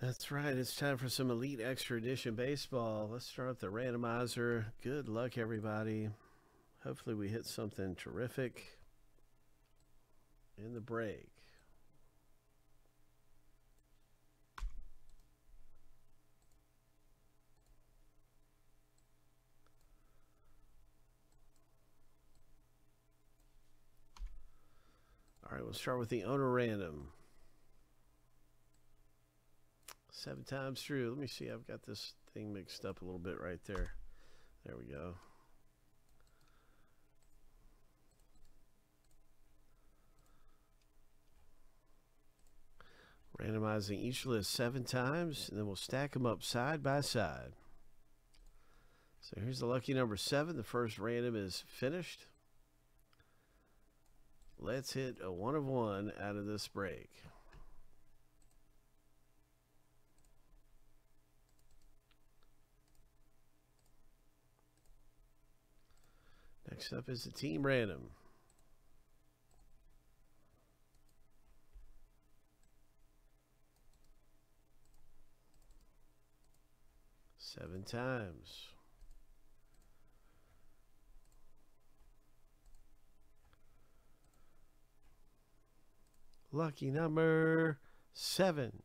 That's right. It's time for some Elite Extra Edition baseball. Let's start with the randomizer. Good luck, everybody. Hopefully we hit something terrific in the break. All right, we'll start with the owner random. 7 times through. Let me see. I've got this thing mixed up a little bit right there. There we go. Randomizing each list 7 times, and then we'll stack them up side by side. So here's the lucky number 7. The first random is finished. Let's hit a 1 of 1 out of this break. Next up is the team random. Seven times. Lucky number 7.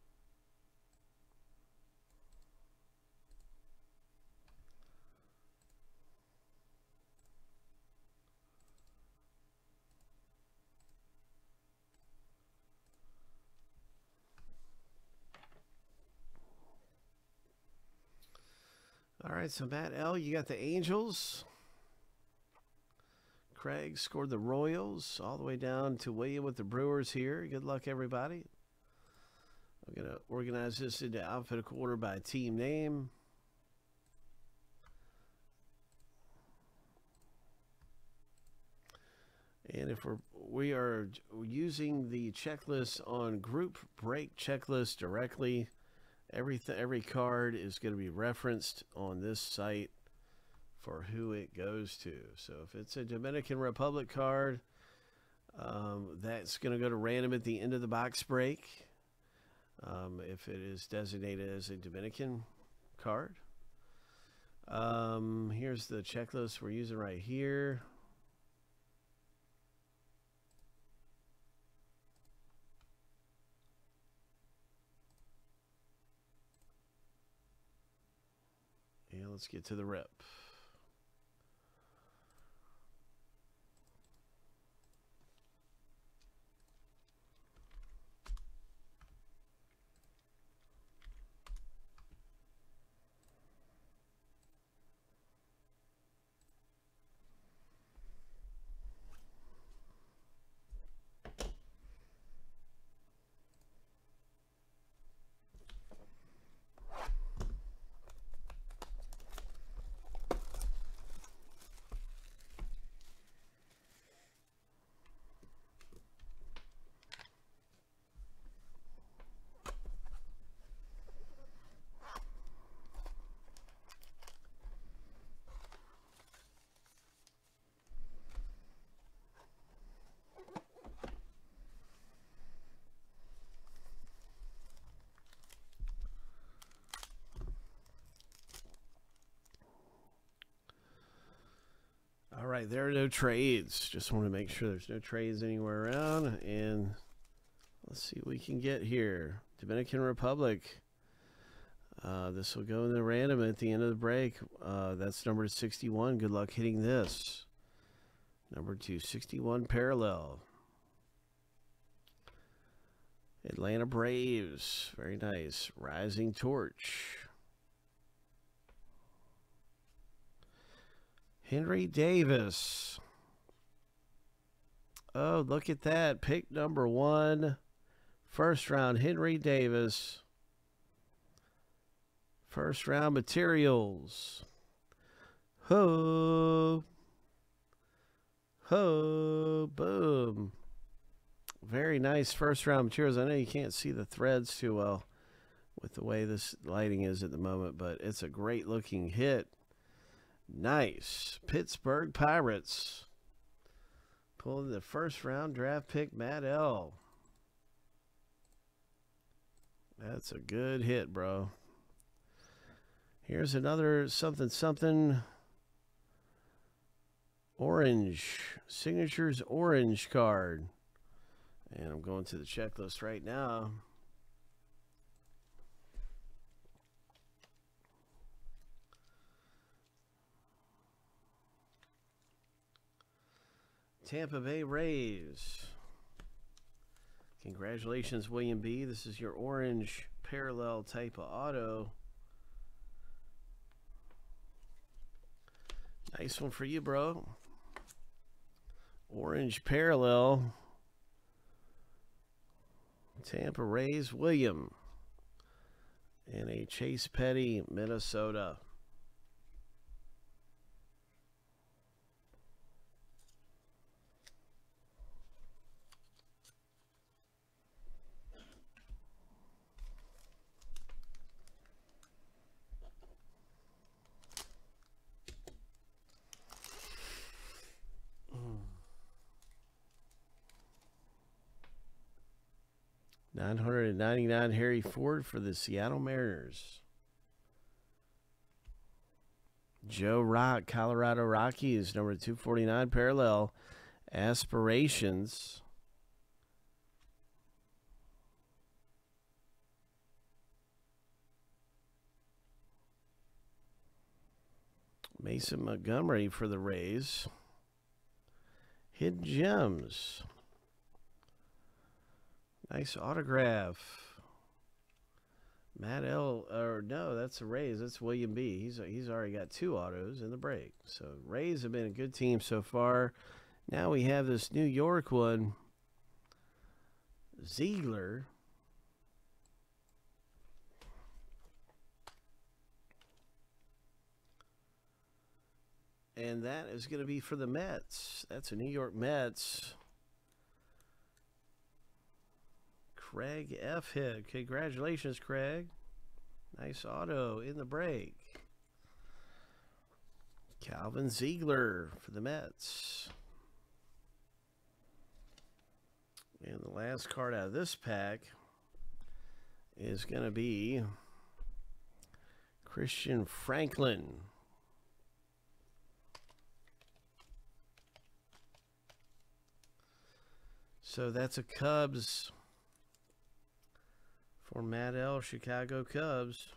All right, so Matt L., you got the Angels. Craig scored the Royals, all the way down to William with the Brewers here. Good luck, everybody. I'm going to organize this into alphabetical order by team name. And if we are using the checklist on Group Break Checklist directly, every card is going to be referenced on this site for who it goes to. So if it's a Dominican Republic card, that's going to go to random at the end of the box break. If it is designated as a Dominican card. Here's the checklist we're using right here. And let's get to the rip. All right, there are no trades. Just want to make sure there's no trades anywhere around. And let's see what we can get here. Dominican Republic. This will go in the random at the end of the break. That's number 61. Good luck hitting this. Number 261 parallel. Atlanta Braves. Very nice. Rising Torch. Henry Davis. Oh, look at that. Pick number 1. First round, Henry Davis. First round materials. Ho. Ho. Boom. Very nice first round materials. I know you can't see the threads too well with the way this lighting is at the moment, but it's a great looking hit. Nice. Pittsburgh Pirates. Pulling the first round draft pick, Matt L. That's a good hit, bro. Here's another something orange. Signatures orange card. And I'm going to the checklist right now. Tampa Bay Rays. Congratulations, William B. This is your orange parallel type of auto. Nice one for you, bro. Orange parallel. Tampa Rays, William. And a Chase Petty, Minnesota. $999 Harry Ford for the Seattle Mariners. Joe Rock, Colorado Rockies, number 249 parallel. Aspirations. Mason Montgomery for the Rays. Hidden Gems. Nice autograph. Matt L. Or no, that's the Rays. That's William B. He's already got 2 autos in the break. So Rays have been a good team so far. Now we have this New York one. Ziegler. And that is going to be for the Mets. That's a New York Mets. Craig F. hit. Congratulations, Craig. Nice auto in the break. Calvin Ziegler for the Mets. And the last card out of this pack is going to be Christian Franklin. So that's a Cubs for Matt L. Chicago Cubs.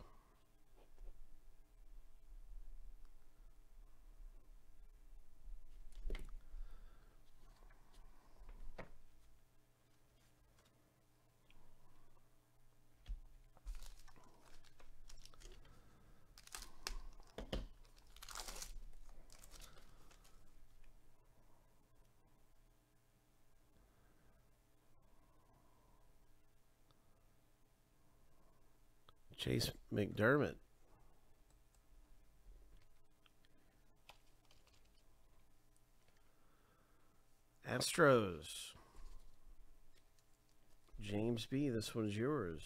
Chase McDermott. Astros. James B., this one's yours.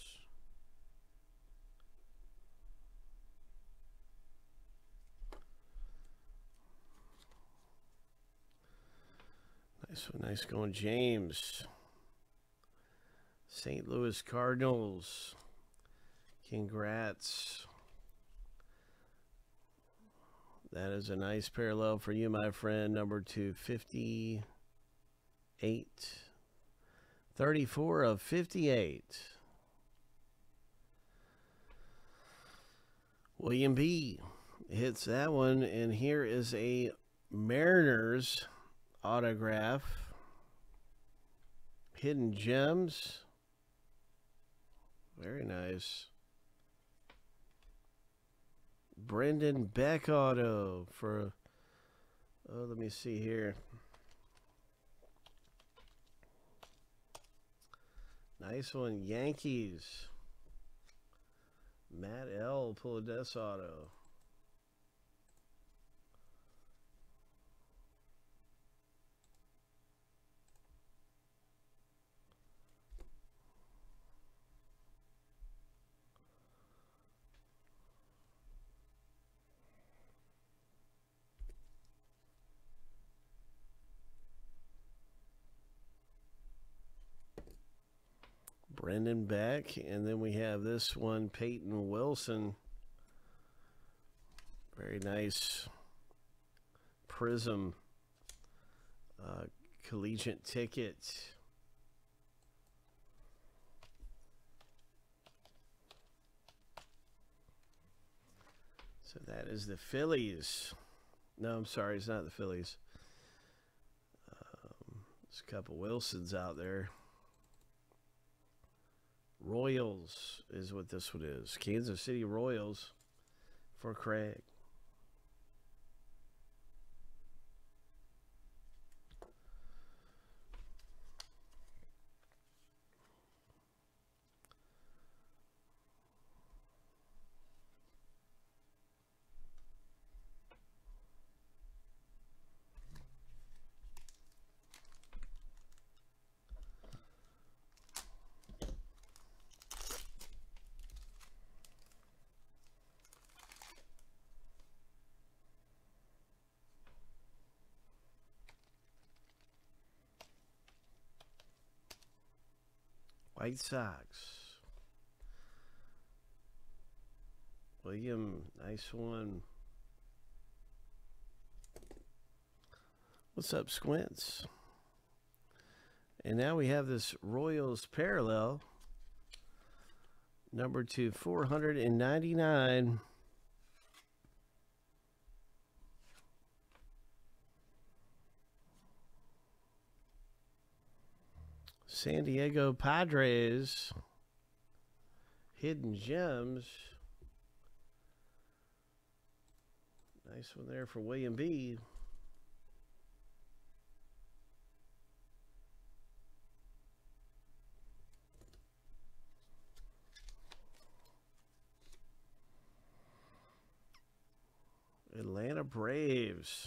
Nice one, nice going, James. St. Louis Cardinals. Congrats. That is a nice parallel for you, my friend. Number 258. 34 of 58. William B. hits that one, and here is a Mariners autograph. Hidden Gems. Very nice. Brendan Beck auto for, oh, let me see here. Nice one, Yankees. Matt L. Pulides auto. Brendan Beck. And then we have this one, Peyton Wilson. Very nice Prism collegiate ticket. So that is the Phillies. No, I'm sorry, it's not the Phillies. There's a couple Wilsons out there. Royals is what this one is. Kansas City Royals for Craig. White Sox. William, nice one. What's up, Squints? And now we have this Royals parallel. Number 499. San Diego Padres. Hidden Gems. Nice one there for William B. Atlanta Braves.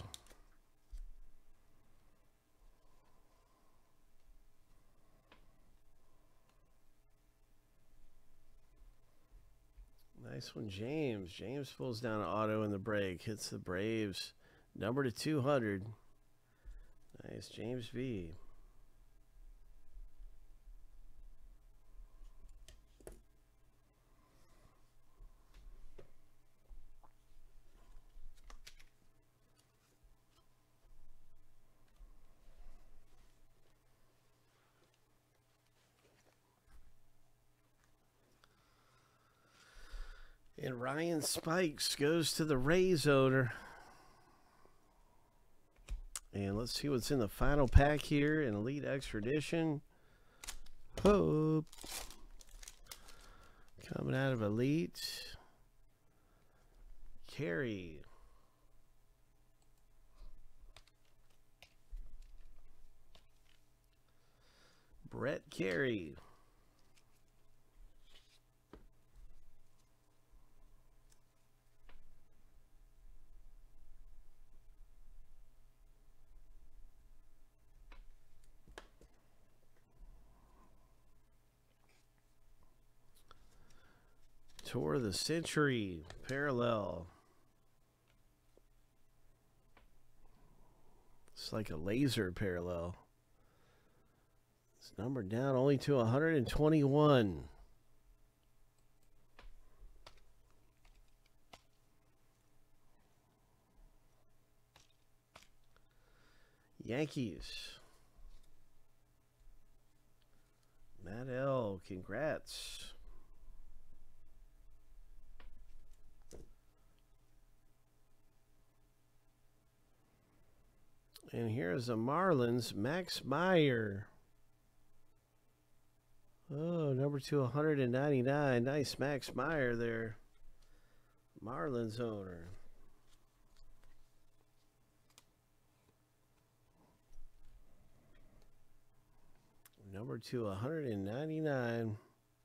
Nice one, James. James pulls down an auto in the break. Hits the Braves. Number to 200. Nice, James B. And Ryan Spikes goes to the Rays owner. And let's see what's in the final pack here in Elite Extradition. Hope. Coming out of Elite. Carey. Brett Carey. Tour of the Century parallel. It's like a laser parallel. It's numbered down only to 121. Yankees. Matt L., congrats. And here's a Marlins, Max Meyer. Oh, number 299. Nice Max Meyer there. Marlins owner. Number 299.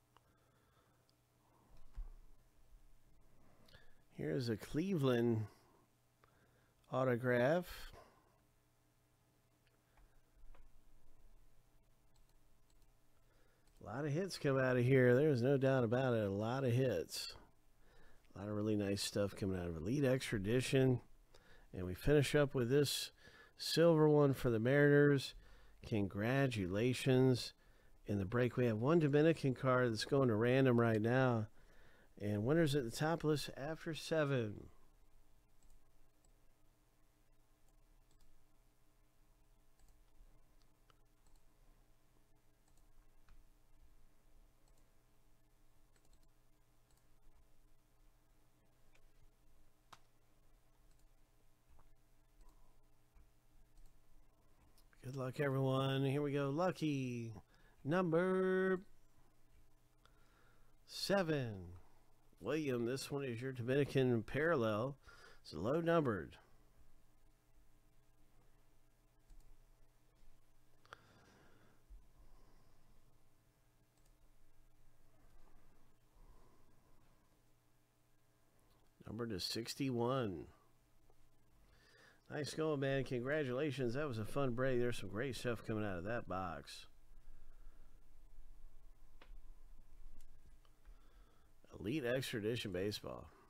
Here's a Cleveland autograph. A lot of hits come out of here. There's no doubt about it. A lot of hits. A lot of really nice stuff coming out of Elite Extradition. And we finish up with this silver one for the Mariners. Congratulations, In the break, we have one Dominican card that's going to random right now. And winners at the top list after 7. Good luck, everyone. Here we go. Lucky number 7. William, this one is your Dominican parallel. It's low numbered. Numbered to 61. Nice going, man. Congratulations. That was a fun break. There's some great stuff coming out of that box. Elite Extra Edition Baseball.